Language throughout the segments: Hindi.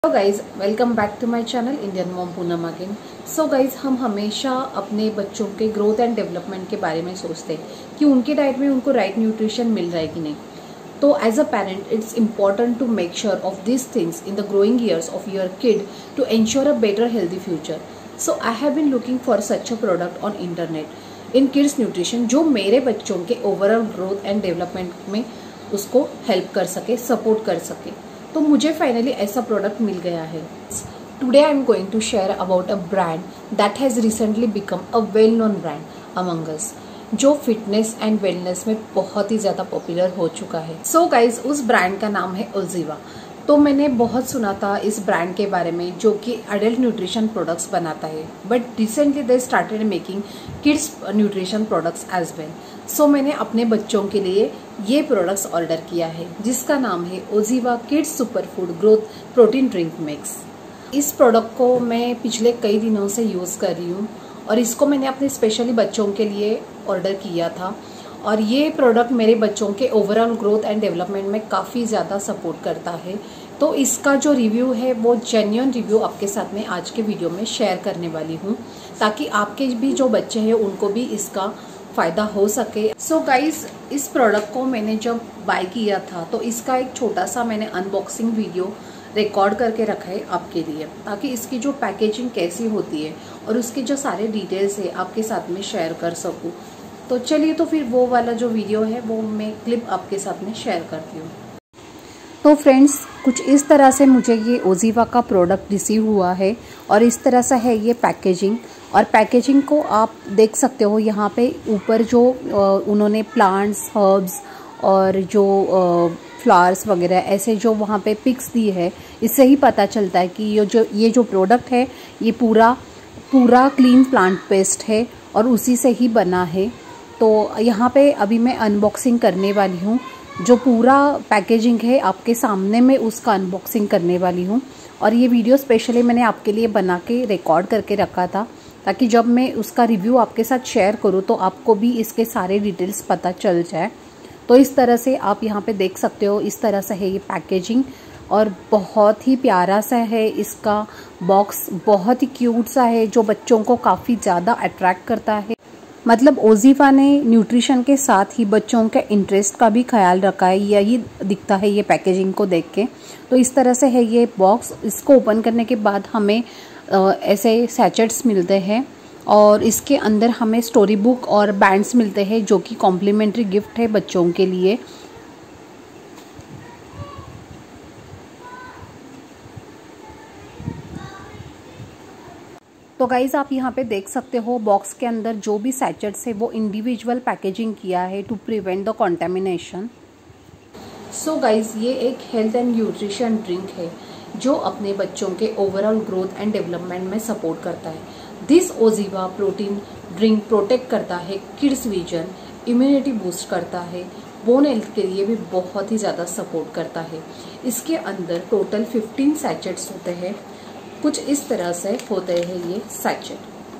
Hello guys, welcome back to my channel Indian mom Poonam again. So guys, हम हमेशा अपने बच्चों के ग्रोथ एंड डेवलपमेंट के बारे में सोचते हैं कि उनके डाइट में उनको राइट न्यूट्रिशन मिल रहा है कि नहीं। तो as a parent it's important to make sure of this things in the growing years of your kid to ensure a better healthy future. So I have been looking for such a product on internet in kids nutrition जो मेरे बच्चों के ओवरऑल ग्रोथ एंड डेवलपमेंट में उसको हेल्प कर सके, सपोर्ट कर सके। तो मुझे फाइनली ऐसा प्रोडक्ट मिल गया है। Today I am going to share about a brand that has recently become a well known brand among us, जो फिटनेस एंड वेलनेस में बहुत ही ज़्यादा पॉपुलर हो चुका है। सो गाइज, उस ब्रांड का नाम है ओजीवा। तो मैंने बहुत सुना था इस ब्रांड के बारे में जो कि अडल्ट न्यूट्रिशन प्रोडक्ट्स बनाता है, but recently they started making kids nutrition products as well. So मैंने अपने बच्चों के लिए ये प्रोडक्ट्स ऑर्डर किया है जिसका नाम है OZiva kids super food growth protein drink mix. इस प्रोडक्ट को मैं पिछले कई दिनों से यूज़ कर रही हूँ और इसको मैंने अपने स्पेशली बच्चों के लिए ऑर्डर किया था। और ये प्रोडक्ट मेरे बच्चों के ओवरऑल ग्रोथ एंड डेवलपमेंट में काफ़ी ज़्यादा सपोर्ट करता है। तो इसका जो रिव्यू है वो जेन्युइन रिव्यू आपके साथ में आज के वीडियो में शेयर करने वाली हूँ, ताकि आपके भी जो बच्चे हैं उनको भी इसका फ़ायदा हो सके। सो गाइस, इस प्रोडक्ट को मैंने जब बाय किया था तो इसका एक छोटा सा मैंने अनबॉक्सिंग वीडियो रिकॉर्ड करके रखा है आपके लिए, ताकि इसकी जो पैकेजिंग कैसी होती है और उसके जो सारे डिटेल्स है आपके साथ में शेयर कर सकूँ। तो चलिए, तो फिर वो वाला जो वीडियो है वो मैं क्लिप आपके साथ में शेयर करती हूँ। तो फ्रेंड्स, कुछ इस तरह से मुझे ये ओजीवा का प्रोडक्ट रिसीव हुआ है और इस तरह से है ये पैकेजिंग। और पैकेजिंग को आप देख सकते हो, यहाँ पे ऊपर जो उन्होंने प्लांट्स, हर्ब्स और जो फ्लावर्स वगैरह ऐसे जो वहाँ पे पिक्स दी है, इससे ही पता चलता है कि ये जो प्रोडक्ट है ये पूरा क्लीन प्लांट पेस्ट है और उसी से ही बना है। तो यहाँ पे अभी मैं अनबॉक्सिंग करने वाली हूँ। जो पूरा पैकेजिंग है आपके सामने मैं उसका अनबॉक्सिंग करने वाली हूँ। और ये वीडियो स्पेशली मैंने आपके लिए बना के रिकॉर्ड करके रखा था, ताकि जब मैं उसका रिव्यू आपके साथ शेयर करूँ तो आपको भी इसके सारे डिटेल्स पता चल जाए। तो इस तरह से आप यहाँ पे देख सकते हो, इस तरह से है ये पैकेजिंग और बहुत ही प्यारा सा है। इसका बॉक्स बहुत ही क्यूट सा है जो बच्चों को काफ़ी ज़्यादा अट्रैक्ट करता है। मतलब ओजीवा ने न्यूट्रिशन के साथ ही बच्चों के इंटरेस्ट का भी ख्याल रखा है, यही दिखता है ये पैकेजिंग को देख के। तो इस तरह से है ये बॉक्स। इसको ओपन करने के बाद हमें ऐसे सैचेट्स मिलते हैं और इसके अंदर हमें स्टोरी बुक और बैंड्स मिलते हैं जो कि कॉम्प्लीमेंट्री गिफ्ट है बच्चों के लिए। तो गाइज़, आप यहाँ पे देख सकते हो बॉक्स के अंदर जो भी सैचेट्स है वो इंडिविजुअल पैकेजिंग किया है to prevent the contamination. So guys, ये एक हेल्थ एंड न्यूट्रिशन ड्रिंक है जो अपने बच्चों के ओवरऑल ग्रोथ एंड डेवलपमेंट में सपोर्ट करता है। This OZiva protein drink protect करता है किड्स विजन, इम्यूनिटी बूस्ट करता है, बोन हेल्थ के लिए भी बहुत ही ज़्यादा सपोर्ट करता है। इसके अंदर टोटल 15 सैचेट्स होते हैं। कुछ इस तरह से होते हैं ये सैचेट।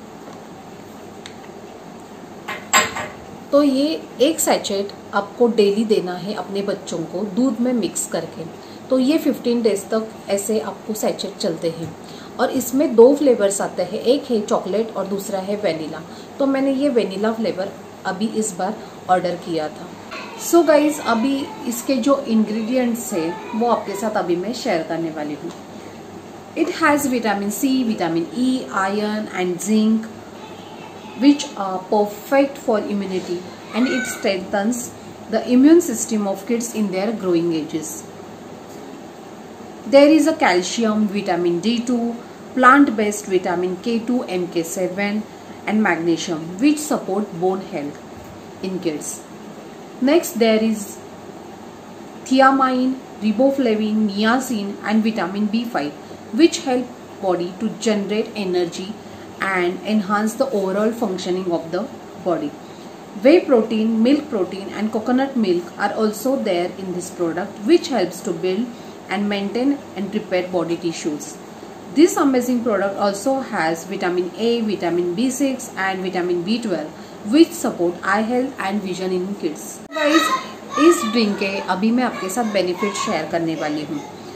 तो ये एक सैचेट आपको डेली देना है अपने बच्चों को दूध में मिक्स करके। तो ये 15 डेज तक ऐसे आपको सैचेट चलते हैं और इसमें 2 फ्लेवर्स आते हैं, एक है चॉकलेट और दूसरा है वेनिला। तो मैंने ये वेनिला फ्लेवर अभी इस बार ऑर्डर किया था। सो गाइज, अभी इसके जो इंग्रेडिएंट्स है वो आपके साथ अभी मैं शेयर करने वाली हूँ। It has vitamin C, vitamin E, iron and zinc, which are perfect for immunity, and it strengthens the immune system of kids in their growing ages. There is a calcium, vitamin D2, plant-based vitamin K2, MK7 and magnesium, which support bone health in kids. Next, there is thiamine, riboflavin, niacin and vitamin B5, which help body to generate energy and enhance the overall functioning of the body. Whey protein, milk protein and coconut milk are also there in this product, which helps to build and maintain and repair body tissues. This amazing product also has vitamin A, vitamin B6 and vitamin B12, which support eye health and vision in kids. Guys, इस ड्रिंक के अभी मैं आपके साथ बेनिफिट शेयर करने वाली हूँ।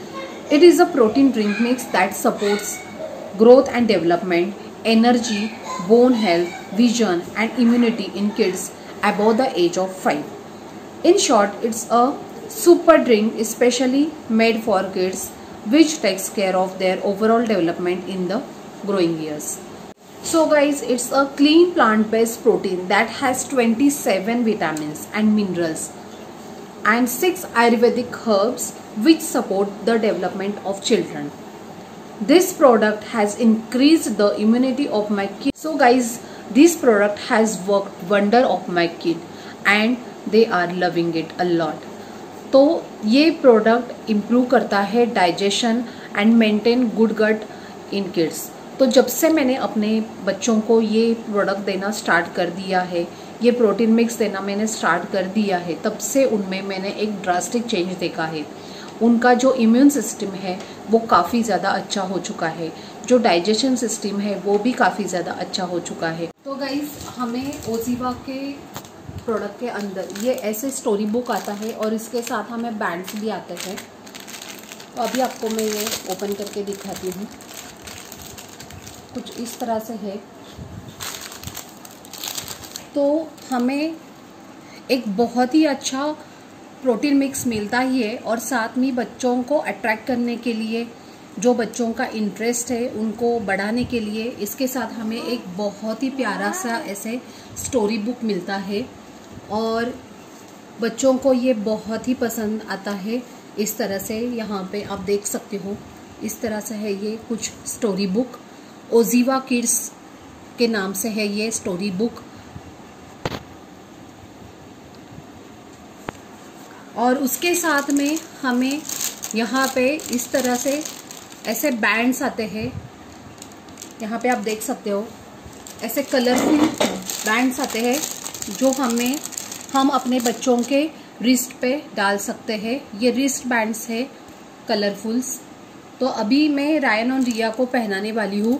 It is a protein drink mix that supports growth and development, energy, bone health, vision and immunity in kids above the age of 5. In short, it's a super drink especially made for kids, which takes care of their overall development in the growing years. So guys, it's a clean plant-based protein that has 27 vitamins and minerals and 6 Ayurvedic herbs which support the development of children. This product has increased the immunity of my kid. So guys, this product has worked wonder of my kid and they are loving it a lot. तो ये प्रोडक्ट इम्प्रूव करता है digestion and maintain good gut in kids. तो जब से मैंने अपने बच्चों को ये प्रोडक्ट देना स्टार्ट कर दिया है, ये प्रोटीन मिक्स देना मैंने स्टार्ट कर दिया है, तब से उनमें मैंने एक ड्रास्टिक चेंज देखा है। उनका जो इम्यून सिस्टम है वो काफ़ी ज़्यादा अच्छा हो चुका है, जो डाइजेशन सिस्टम है वो भी काफ़ी ज़्यादा अच्छा हो चुका है। तो गाइस, हमें ओजीवा के प्रोडक्ट के अंदर ये ऐसे स्टोरी बुक आता है और इसके साथ हमें बैंड्स भी आते हैं। तो अभी आपको मैं ये ओपन करके दिखाती हूँ। कुछ इस तरह से है। तो हमें एक बहुत ही अच्छा प्रोटीन मिक्स मिलता ही है और साथ में बच्चों को अट्रैक्ट करने के लिए, जो बच्चों का इंटरेस्ट है उनको बढ़ाने के लिए, इसके साथ हमें एक बहुत ही प्यारा सा ऐसे स्टोरी बुक मिलता है और बच्चों को ये बहुत ही पसंद आता है। इस तरह से यहाँ पे आप देख सकते हो, इस तरह से है ये कुछ स्टोरी बुक। ओजीवा किड्स के नाम से है ये स्टोरी बुक। और उसके साथ में हमें यहाँ पे इस तरह से ऐसे बैंड्स आते हैं। यहाँ पे आप देख सकते हो ऐसे कलरफुल बैंड्स आते हैं जो हम अपने बच्चों के रिस्ट पे डाल सकते हैं। ये रिस्ट बैंड्स है कलरफुल्स। तो अभी मैं रायन और रिया को पहनाने वाली हूँ।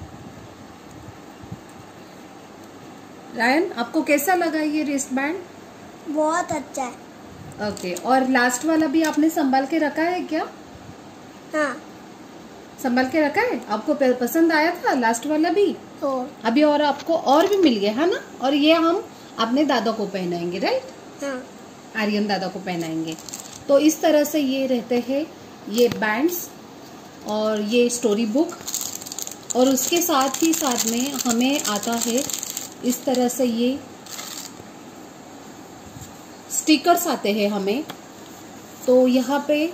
रायन, आपको कैसा लगा ये रिस्ट बैंड? बहुत अच्छा है। ओके, और लास्ट वाला भी आपने संभाल के रखा है क्या? हाँ, संभाल के रखा है। आपको पसंद आया था लास्ट वाला भी? तो अभी और आपको और भी मिल गया है ना। और ये हम अपने दादा को पहनाएंगे, राइट? हाँ, आर्यन दादा को पहनाएंगे। तो इस तरह से ये रहते हैं ये बैंड्स और ये स्टोरी बुक। और उसके साथ ही साथ में हमें आता है इस तरह से ये स्टिकर्स आते हैं हमें। तो यहाँ पे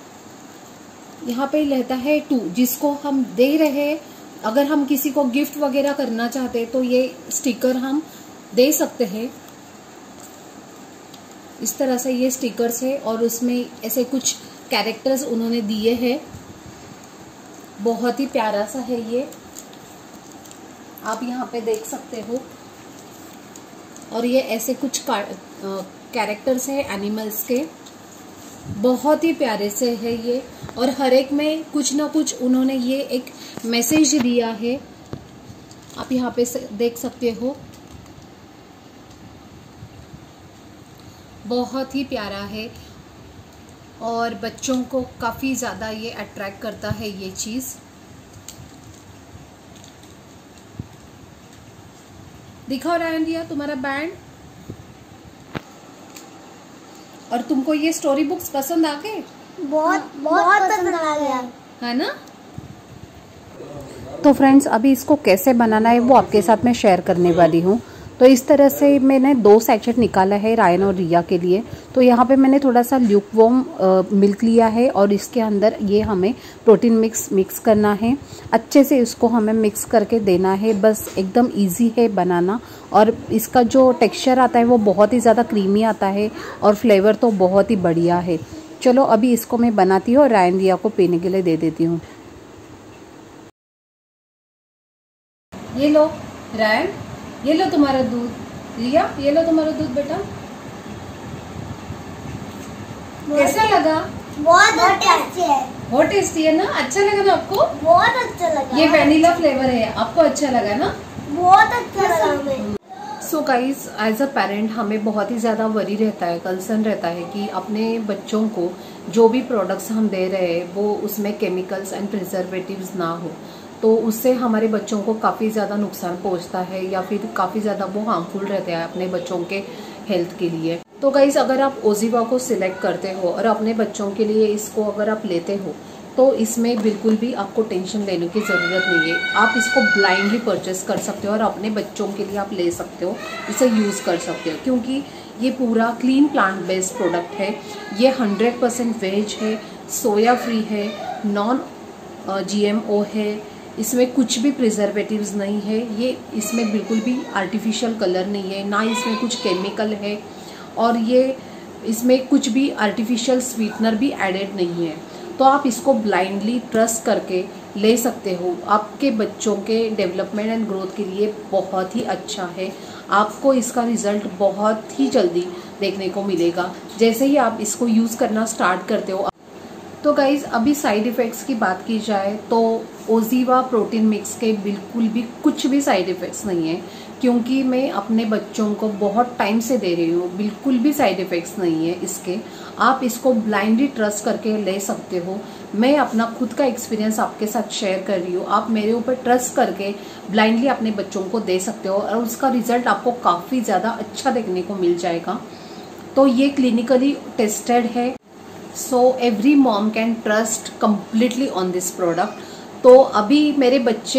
रहता है 2, जिसको हम दे रहे हैं। अगर हम किसी को गिफ्ट वगैरह करना चाहते हैं तो ये स्टिकर हम दे सकते हैं। इस तरह से ये स्टिकर्स है और उसमें ऐसे कुछ कैरेक्टर्स उन्होंने दिए हैं। बहुत ही प्यारा सा है ये, आप यहाँ पे देख सकते हो। और ये ऐसे कुछ कैरेक्टर्स है एनिमल्स के, बहुत ही प्यारे से है ये। और हर एक में कुछ ना कुछ उन्होंने ये एक मैसेज दिया है, आप यहाँ पे देख सकते हो। बहुत ही प्यारा है और बच्चों को काफ़ी ज़्यादा ये अट्रैक्ट करता है ये चीज़। दिखाओ रायन दिया तुम्हारा बैंड। और तुमको ये स्टोरी बुक्स पसंद आ गए? बहुत पसंद आ गया, है ना? तो फ्रेंड्स, अभी इसको कैसे बनाना है वो आपके साथ मैं शेयर करने वाली हूँ। तो इस तरह से मैंने 2 सैचेट निकाला है रायन और रिया के लिए। तो यहाँ पे मैंने थोड़ा सा ल्यूकवार्म मिल्क लिया है और इसके अंदर ये हमें प्रोटीन मिक्स करना है। अच्छे से इसको हमें मिक्स करके देना है। बस एकदम इजी है बनाना और इसका जो टेक्सचर आता है वो बहुत ही ज़्यादा क्रीमी आता है और फ्लेवर तो बहुत ही बढ़िया है। चलो अभी इसको मैं बनाती हूँ और रायन रिया को पीने के लिए दे देती हूँ। ये लो रायन, ये लो तुम्हारा दूध। रिया, ये लो तुम्हारा दूध बेटा। कैसा लगा? बहुत अच्छा है। बहुत टेस्टी है ना? अच्छा लगा ना आपको? बहुत अच्छा लगा। ये वैनिला फ्लेवर है, आपको अच्छा लगा ना? बहुत अच्छा लगा हमें। So guys, as a parent हमें बहुत ही ज़्यादा वरी रहता है, कंसर्न रहता है कि अपने बच्चों को जो भी प्रोडक्ट्स हम दे रहे हैं वो उसमें केमिकल्स एंड प्रिजर्वेटिव्स ना हो, तो उससे हमारे बच्चों को काफ़ी ज़्यादा नुकसान पहुंचता है या फिर काफ़ी ज़्यादा वो हार्मफुल रहता है अपने बच्चों के हेल्थ के लिए। तो गाइज अगर आप ओजीवा को सिलेक्ट करते हो और अपने बच्चों के लिए इसको अगर आप लेते हो तो इसमें बिल्कुल भी आपको टेंशन लेने की ज़रूरत नहीं है। आप इसको ब्लाइंडली परचेस कर सकते हो और अपने बच्चों के लिए आप ले सकते हो, इसे यूज़ कर सकते हो, क्योंकि ये पूरा क्लीन प्लांट बेस्ड प्रोडक्ट है। ये 100% वेज है, सोया फ्री है, नॉन GMO है, इसमें कुछ भी प्रिजर्वेटिव्स नहीं है, ये इसमें बिल्कुल भी आर्टिफिशियल कलर नहीं है, ना इसमें कुछ केमिकल है और ये इसमें कुछ भी आर्टिफिशियल स्वीटनर भी एडेड नहीं है। तो आप इसको ब्लाइंडली ट्रस्ट करके ले सकते हो। आपके बच्चों के डेवलपमेंट एंड ग्रोथ के लिए बहुत ही अच्छा है। आपको इसका रिजल्ट बहुत ही जल्दी देखने को मिलेगा जैसे ही आप इसको यूज़ करना स्टार्ट करते हो। तो गाइज़ अभी साइड इफ़ेक्ट्स की बात की जाए तो ओजीवा प्रोटीन मिक्स के बिल्कुल भी कुछ भी साइड इफ़ेक्ट्स नहीं है, क्योंकि मैं अपने बच्चों को बहुत टाइम से दे रही हूँ। बिल्कुल भी साइड इफ़ेक्ट्स नहीं है इसके। आप इसको ब्लाइंडली ट्रस्ट करके ले सकते हो। मैं अपना खुद का एक्सपीरियंस आपके साथ शेयर कर रही हूँ। आप मेरे ऊपर ट्रस्ट करके ब्लाइंडली अपने बच्चों को दे सकते हो और उसका रिजल्ट आपको काफ़ी ज़्यादा अच्छा देखने को मिल जाएगा। तो ये क्लिनिकली टेस्टेड है, so every mom can trust completely on this product. तो अभी मेरे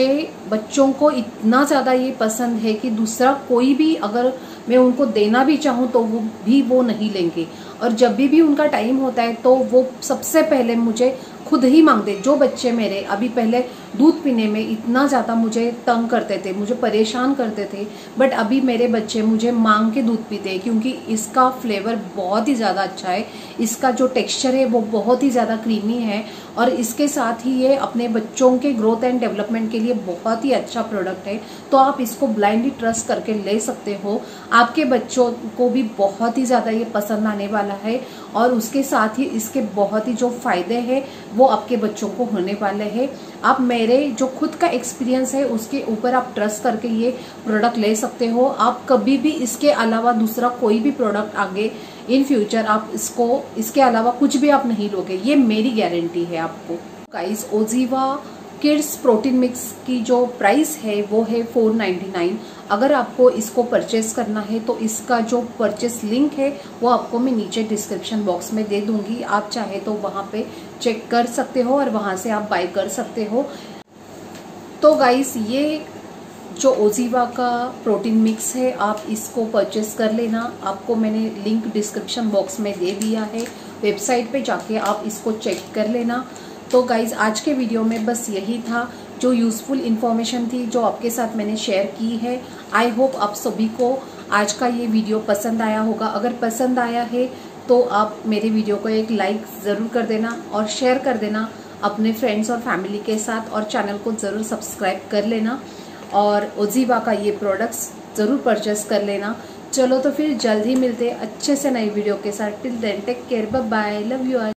बच्चों को इतना ज़्यादा ये पसंद है कि दूसरा कोई भी अगर मैं उनको देना भी चाहूँ तो वो नहीं लेंगे। और जब भी उनका टाइम होता है तो वो सबसे पहले मुझे खुद ही मांगते। जो बच्चे मेरे अभी पहले दूध पीने में इतना ज़्यादा मुझे तंग करते थे, मुझे परेशान करते थे, बट अभी मेरे बच्चे मुझे मांग के दूध पीते हैं, क्योंकि इसका फ्लेवर बहुत ही ज़्यादा अच्छा है, इसका जो टेक्सचर है वो बहुत ही ज़्यादा क्रीमी है और इसके साथ ही ये अपने बच्चों के ग्रोथ एंड डेवलपमेंट के लिए बहुत ही अच्छा प्रोडक्ट है। तो आप इसको ब्लाइंडली ट्रस्ट करके ले सकते हो। आपके बच्चों को भी बहुत ही ज़्यादा ये पसंद आने वाला है और उसके साथ ही इसके बहुत ही जो फायदे हैं वो आपके बच्चों को होने वाले हैं। आप मेरे जो खुद का एक्सपीरियंस है उसके ऊपर आप ट्रस्ट करके ये प्रोडक्ट ले सकते हो। आप कभी भी इसके अलावा दूसरा कोई भी प्रोडक्ट आगे इन फ्यूचर आप इसके अलावा कुछ भी आप नहीं लोगे, ये मेरी गारंटी है आपको। Guys OZiva kids protein mix की जो प्राइस है वो है 499। अगर आपको इसको परचेस करना है तो इसका जो परचेस लिंक है वो आपको मैं नीचे डिस्क्रिप्शन बॉक्स में दे दूंगी। आप चाहे तो वहाँ पे चेक कर सकते हो और वहाँ से आप बाय कर सकते हो। तो गाइस ये जो ओजीवा का प्रोटीन मिक्स है आप इसको परचेस कर लेना। आपको मैंने लिंक डिस्क्रिप्शन बॉक्स में दे दिया है, वेबसाइट पे जाके आप इसको चेक कर लेना। तो गाइज आज के वीडियो में बस यही था जो यूज़फुल इन्फॉर्मेशन थी जो आपके साथ मैंने शेयर की है। आई होप आप सभी को आज का ये वीडियो पसंद आया होगा। अगर पसंद आया है तो आप मेरे वीडियो को एक लाइक ज़रूर कर देना और शेयर कर देना अपने फ्रेंड्स और फैमिली के साथ, और चैनल को ज़रूर सब्सक्राइब कर लेना और ओजीवा का ये प्रोडक्ट्स ज़रूर परचेस कर लेना। चलो तो फिर जल्द ही मिलते हैं अच्छे से नई वीडियो के साथ। Till then take care, bye bye, love you.